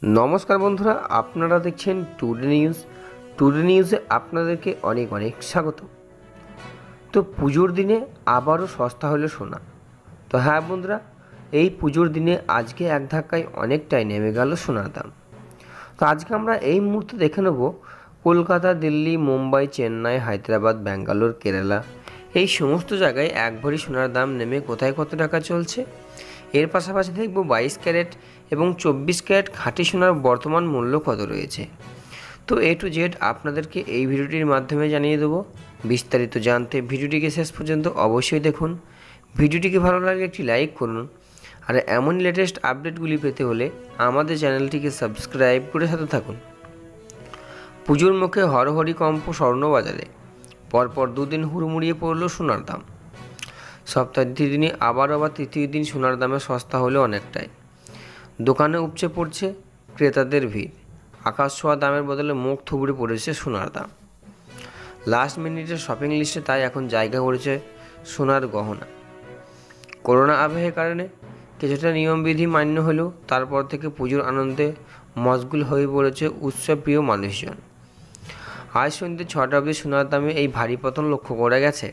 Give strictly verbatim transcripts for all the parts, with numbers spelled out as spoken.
नमस्कार बंधुरा आपनारा देखছেন टुडे নিউজ। टुडे নিউজে আপনাদেরকে অনেক অনেক স্বাগত। তো পুজোর দিনে আবারও সস্তা হলো সোনা। তো হ্যাঁ বন্ধুরা, এই পুজোর দিনে আজকে এক ধাক্কায় অনেকটাই নেমে গেল সোনার দাম। তো আজকে আমরা এই মুহূর্তে দেখে নেব কলকাতা, দিল্লি, মুম্বাই, চেন্নাই, হায়দ্রাবাদ, ব্যাঙ্গালোর, কেরালা এই সমস্ত জায়গায় এক ভরি সোনার দাম নেমে কোথায় কত টাকা চলছে। এর পাশাপাশি দেখব বাইশ ক্যারেট এবং চব্বিশ ক্যারেট খাঁটি সোনার বর্তমান মূল্য কত রয়েছে। তো এ টু জেড আপনাদেরকে এই ভিডিওটির মাধ্যমে জানিয়ে দেবো। বিস্তারিত জানতে ভিডিওটিকে শেষ পর্যন্ত অবশ্যই দেখুন। ভিডিওটিকে ভালো লাগলে একটি লাইক করুন, আর এমন লেটেস্ট আপডেটগুলি পেতে হলে আমাদের চ্যানেলটিকে সাবস্ক্রাইব করে সাথে থাকুন। পুজোর মুখে হরহরিকম্প স্বর্ণবাজারে পরপর দুদিন হুড়মুড়িয়ে পড়ল সোনার দাম। সপ্তাহের দ্বিতীয় দিনে আবার আবার তৃতীয় দিন সোনার দামে সস্তা হলে অনেকটাই। দোকানে উপচে পড়ছে ক্রেতাদের ভিড়। আকাশ ছোঁয়া দামের বদলে মুখ থুবড়ে পড়েছে সোনার দাম। লাস্ট মিনিটের শপিং লিস্টে তাই এখন জায়গা করেছে সোনার গহনা। করোনা আবহের কারণে কিছুটা নিয়মবিধি মান্য হলেও তারপর থেকে পুজোর আনন্দে মশগুল হয়ে পড়েছে উৎসবপ্রিয় মানুষজন। আজ সন্ধ্যে ছটা অবধি সোনার দামে এই ভারী পতন লক্ষ্য করা গেছে।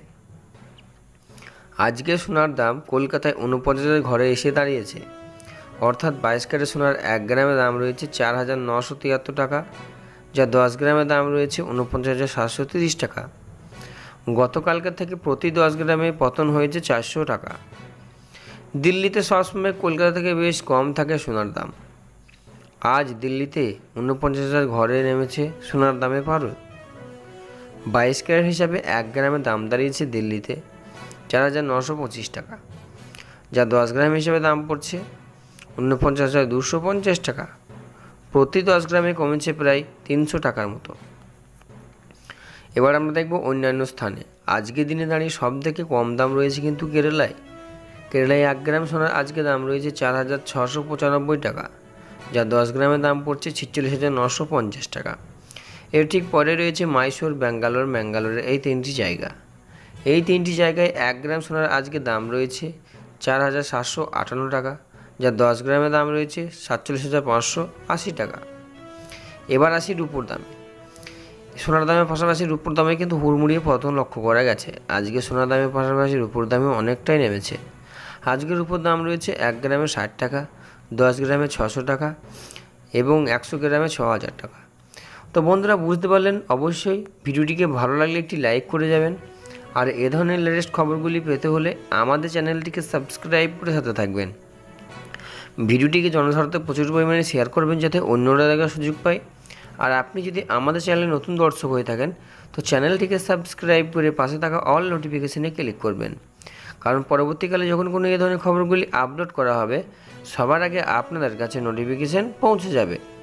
আজকে সোনার দাম কলকাতায় উনপঞ্চাশের ঘরে এসে দাঁড়িয়েছে, অর্থাৎ বাইশ ক্যারেট সোনার এক গ্রামের দাম রয়েছে চার হাজার নশো তিয়াত্তর টাকা, যা দশ গ্রামের দাম রয়েছে উনপঞ্চাশ হাজার সাতশো তিরিশ টাকা। গতকালকে থেকে প্রতি দশ গ্রামে পতন হয়েছে চারশো টাকা। দিল্লিতে সবসময় কলকাতা থেকে বেশ কম থাকে সোনার দাম। আজ দিল্লিতে উনপঞ্চাশ হাজার ঘরে নেমেছে সোনার দামে পারদ। বাইশ ক্যারেট হিসাবে এক গ্রামের দাম দাঁড়িয়েছে দিল্লিতে চার হাজার নশো পঁচিশ টাকা, যা দশ গ্রাম হিসেবে দাম পড়ছে উনপঞ্চাশ হাজার দুশো পঞ্চাশ টাকা। প্রতি দশ গ্রামে কমেছে প্রায় তিনশো টাকার মতো। এবার আমরা দেখব অন্যান্য স্থানে। আজকে দিনে দাঁড়িয়ে সব থেকে কম দাম রয়েছে কিন্তু কেরালায়। কেরালায় এক গ্রাম সোনার আজকে দাম রয়েছে চার হাজার ছশো পঁচানব্বই টাকা, যা দশ গ্রামের দাম পড়ছে ছিচল্লিশ হাজার নশো পঞ্চাশ টাকা। এর ঠিক পরে রয়েছে মাইসোর, ব্যাঙ্গালোর, ম্যাঙ্গালোরের এই তিনটি জায়গা। এই তিনটি জায়গায় এক গ্রাম সোনার আজকে দাম রয়েছে চার হাজার সাতশো আটান্ন টাকা, যা দশ গ্রামের দাম রয়েছে সাতচল্লিশ হাজার পাঁচশো আশি টাকা। এবার আসি রূপোর দামে। সোনার দামের পাশাপাশি রূপোর দামে কিন্তু হুড়মুড়িয়ে পতন লক্ষ্য করা গেছে। আজকে সোনার দামের পাশাপাশি রূপোর দামে অনেকটাই নেমেছে। আজকে রূপোর দাম রয়েছে এক গ্রামে ষাট টাকা, দশ গ্রামে ছশো টাকা এবং একশো গ্রামে ছ হাজার টাকা। তো বন্ধুরা বুঝতে পারলেন, অবশ্যই ভিডিওটিকে ভালো লাগলে একটি লাইক করে যাবেন, আর এ ধরনের লেটেস্ট খবরগুলি পেতে হলে আমাদের চ্যানেলটিকে সাবস্ক্রাইব করে সাথে থাকবেন। ভিডিওটিকে জনসাধারণে প্রচুর পরিমাণে শেয়ার করবেন যাতে অন্যরা দেখার সুযোগ পায়। আর আপনি যদি আমাদের চ্যানেলে নতুন দর্শক হয়ে থাকেন তো চ্যানেলটিকে সাবস্ক্রাইব করে পাশে থাকা অল নোটিফিকেশনে ক্লিক করবেন, কারণ পরবর্তীকালে যখন কোনো এই ধরনের খবরগুলি আপলোড করা হবে সবার আগে আপনাদের কাছে নোটিফিকেশান পৌঁছে যাবে।